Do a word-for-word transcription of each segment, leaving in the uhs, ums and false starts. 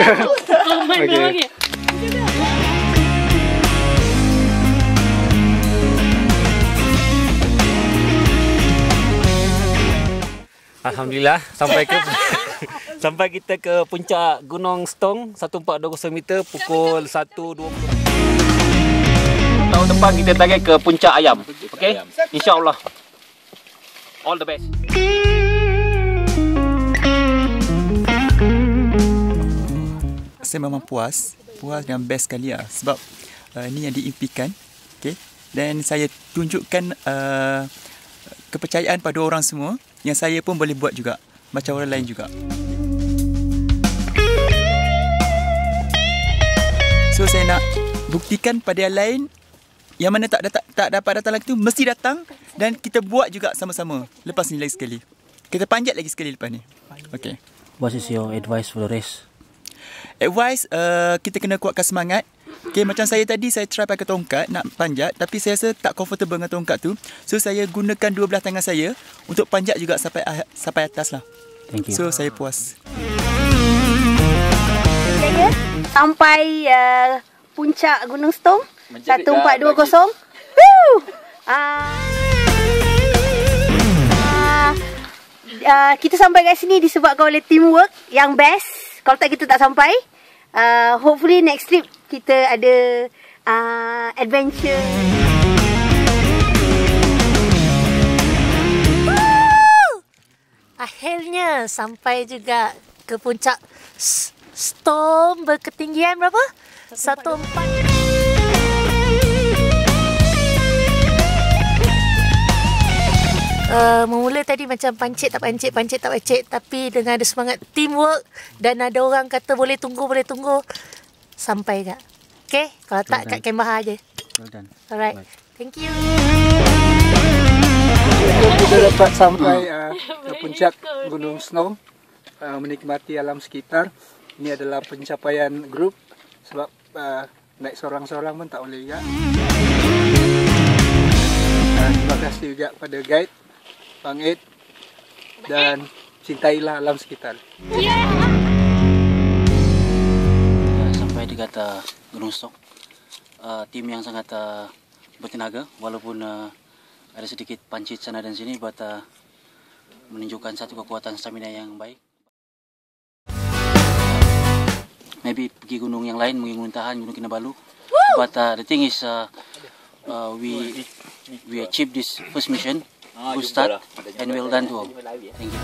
Okay. Alhamdulillah sampai ke sampai kita ke puncak Gunung Stong seribu empat ratus dua puluh meter pukul satu dua puluh. Tahun depan kita target ke puncak Ayam. Okey? Insya-Allah. All the best. Saya memang puas, puas dan best sekali lah sebab uh, ni yang diimpikan. Okey. Dan saya tunjukkan uh, kepercayaan pada orang semua yang saya pun boleh buat juga macam orang lain juga. So saya nak buktikan pada yang lain yang mana tak tak, tak dapat datang lagi tu mesti datang dan kita buat juga sama-sama lepas ni lagi sekali. Kita panjat lagi sekali lepas ni. Okay. What is your advice for the race? Advice, uh, kita kena kuatkan semangat. Okay, macam saya tadi, saya try pakai tongkat nak panjat, tapi saya rasa tak comfortable dengan tongkat tu. So, saya gunakan dua belah tangan saya untuk panjat juga sampai sampai atas lah. Thank you. So, saya puas. Saya sampai uh, puncak Gunung Stong seribu empat ratus dua puluh. Woo! Uh, uh, uh, kita sampai kat sini disebabkan oleh teamwork yang best. Kalau tak, kita tak sampai. Uh, hopefully next trip kita ada uh, adventure. Woo! Akhirnya sampai juga ke puncak Stong berketinggian berapa? seribu empat ratus. Uh, memula tadi macam pancit tak pancit, pancit tak pancit, tapi dengan ada semangat teamwork dan ada orang kata boleh tunggu, boleh tunggu sampai tak? Okay, kalau tak kat Kembaha je. Well done. Alright, thank you. Kita dapat sampai uh, ke puncak Gunung Stong, uh, menikmati alam sekitar. Ini adalah pencapaian grup sebab uh, naik seorang-seorang pun tak boleh juga. Uh, terima kasih juga pada guide Bang Ed dan cintailah alam sekitar. Yeah. Sampai di kata Gunung Stong, uh, tim yang sangat uh, bertenaga walaupun uh, ada sedikit pancit sana dan sini buat uh, menunjukkan satu kekuatan stamina yang baik. Maybe pergi gunung yang lain, mungkin Gunung Tahan, Gunung Kinabalu. But uh, the thing is uh, uh, we we achieved this first mission. Good start and well done to all. Thank you.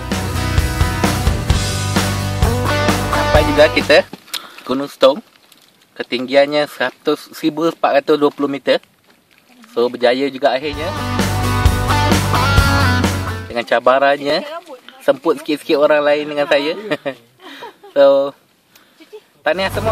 Sampai juga kita Gunung Stong, ketinggiannya seribu empat ratus dua puluh meter. So berjaya juga akhirnya. Dengan cabarannya, semput sikit-sikit orang lain dengan saya. So tahniah semua.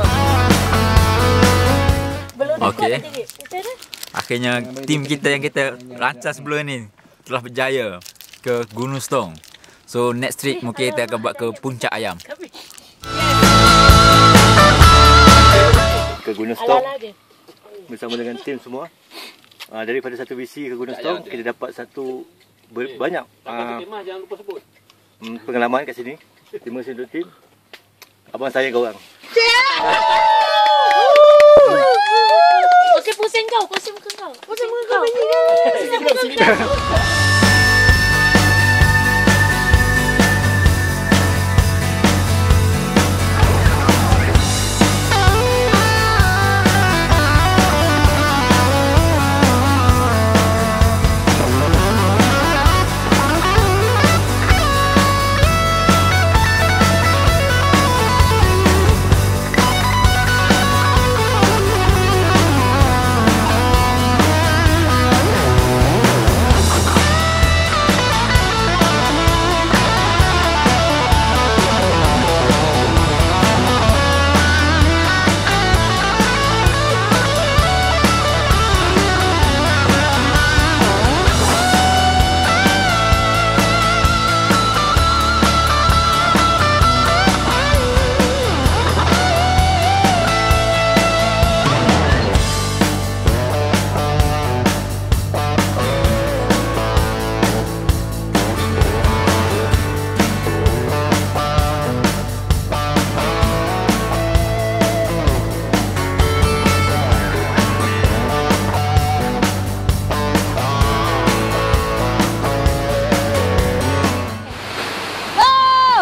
Okey. Akhirnya tim kita yang kita rancang sebelum ni telah berjaya ke Gunung Stong. So next trip mungkin kita akan buat ke Puncak Ayam. Ke Gunung Stong bersama dengan tim semua. Uh, daripada satu visi ke Gunung Stong, kita dapat satu banyak uh, pengalaman kat sini. Terima kasih untuk tim. Abang sayang kau orang. Okey, pusing kau, pusing muka kau. Pusing muka kau. Pusing muka kau.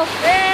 Go!